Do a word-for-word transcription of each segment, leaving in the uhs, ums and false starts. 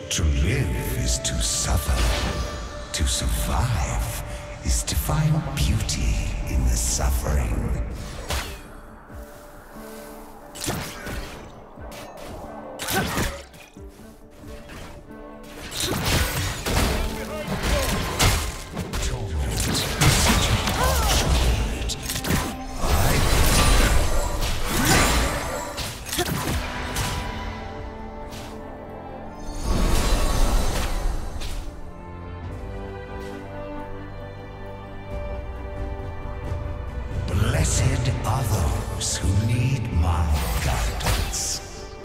To live is to suffer. To survive is to find beauty in the suffering. Blessed are those who need my guidance.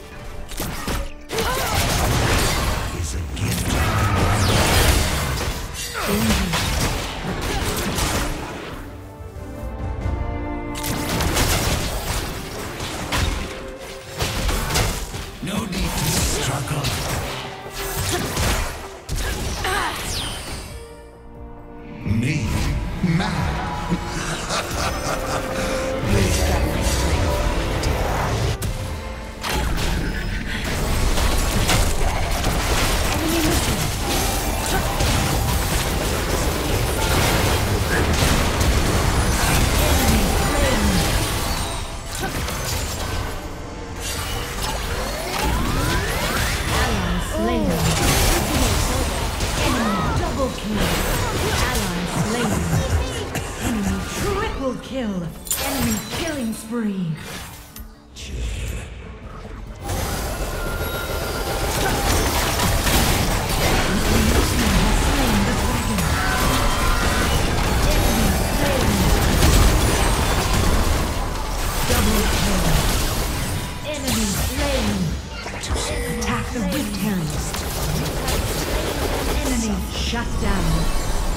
Is a gift no need to struggle. Me, mad. Kill. Enemy killing spree. Double kill. Enemy slain. Attack the whip hands. Enemy shut down.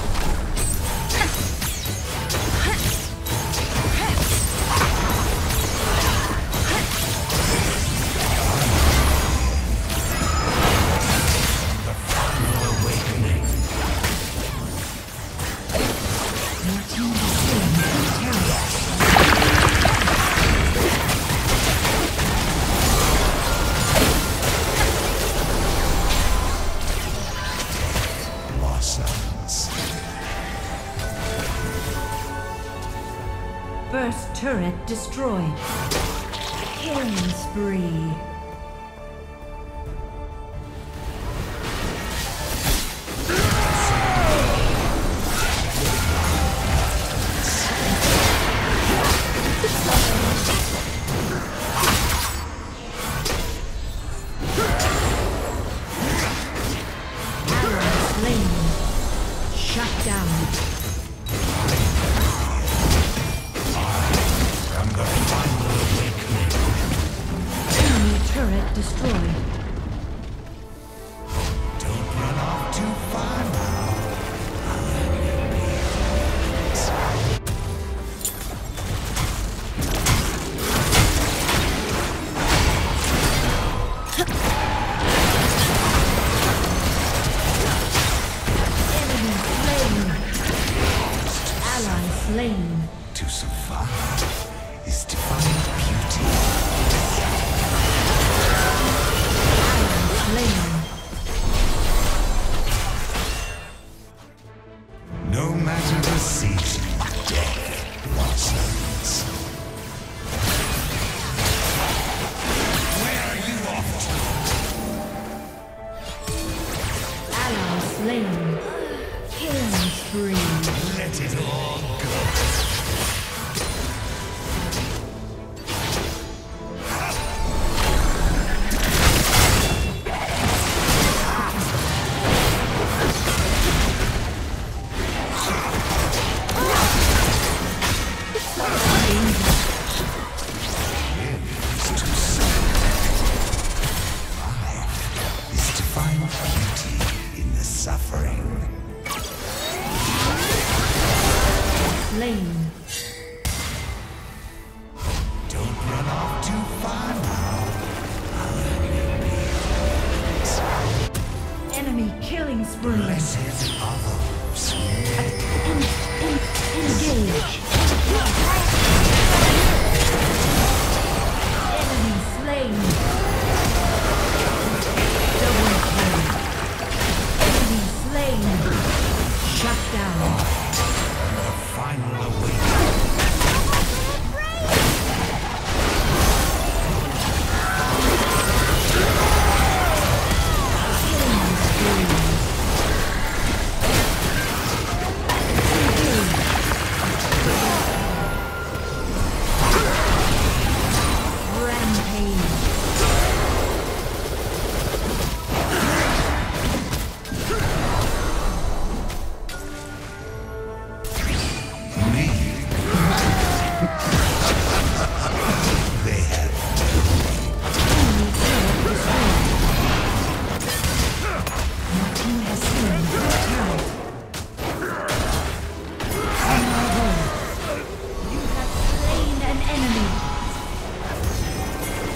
First turret destroyed. Killing spree. Ally slain. Shut down. Turret destroyed. Don't run off too far now. I'll let you be. Enemy slain. Ally slain. To survive is to find beauty. No matter the season, death blossoms. Where are you off to? Ally slain. Killing spree. Let it all go. Slain. Don't run off too far now. I'll let you be. Enemy killing spree. Blessed are those who En en engage. Enemy slain. Double kill.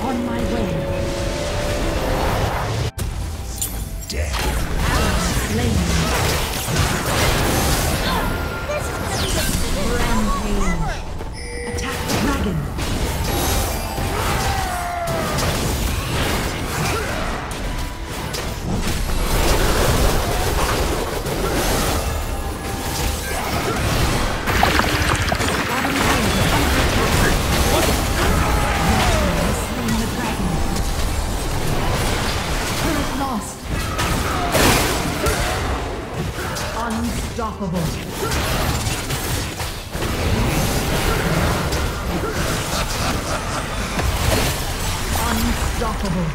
On my way. Death. Slain. Rampage. Attack the dragon. Unstoppable. Unstoppable.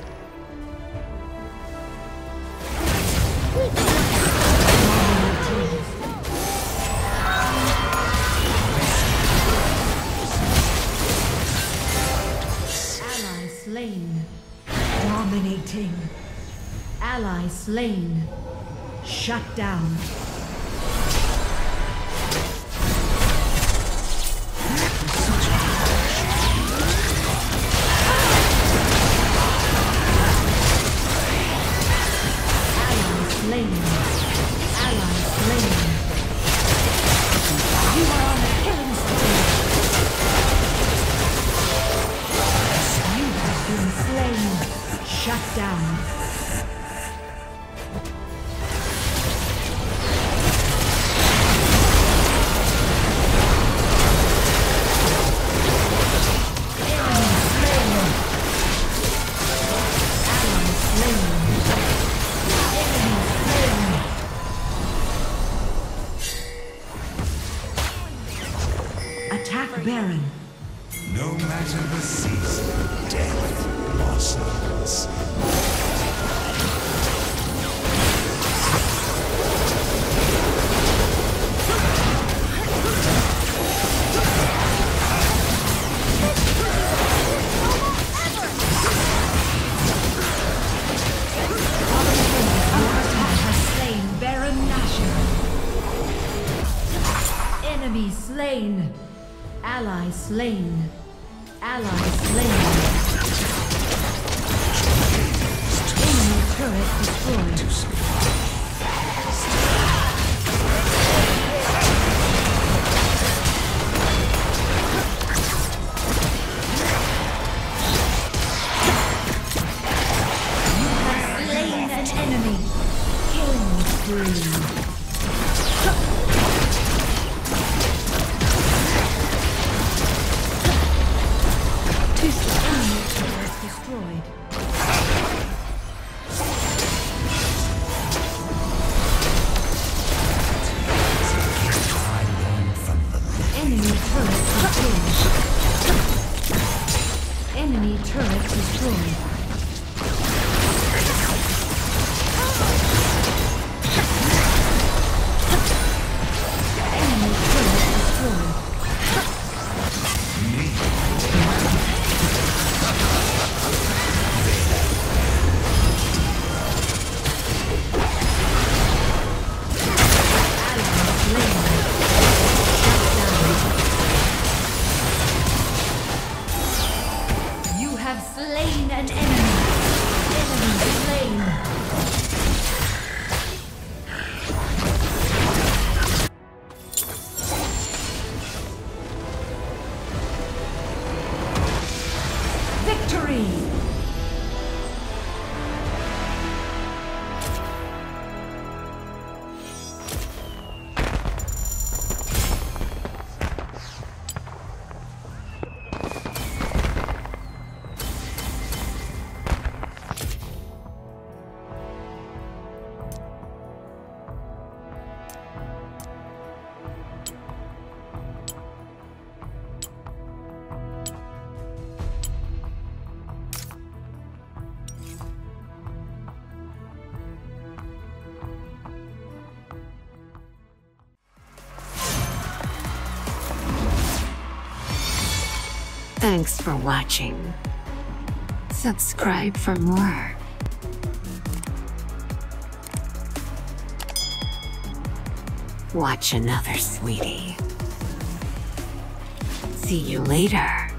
Ally slain. Dominating. Ally slain. Shut down. Ally slain. Ally slain. You are on a killing spree. You have been slain. Shut down. Baron. No matter the season, death blossoms. Enemy slain. Ally slain. Ally slain. Enemy turret destroyed. You have slain an enemy. Killing spree. Destroyed. Enemy turret destroyed. Enemy turret destroyed. Enemy turret destroyed. Slain an enemy. Enemy slain. Victory. Thanks for watching. Subscribe for more. Watch another, sweetie. See you later.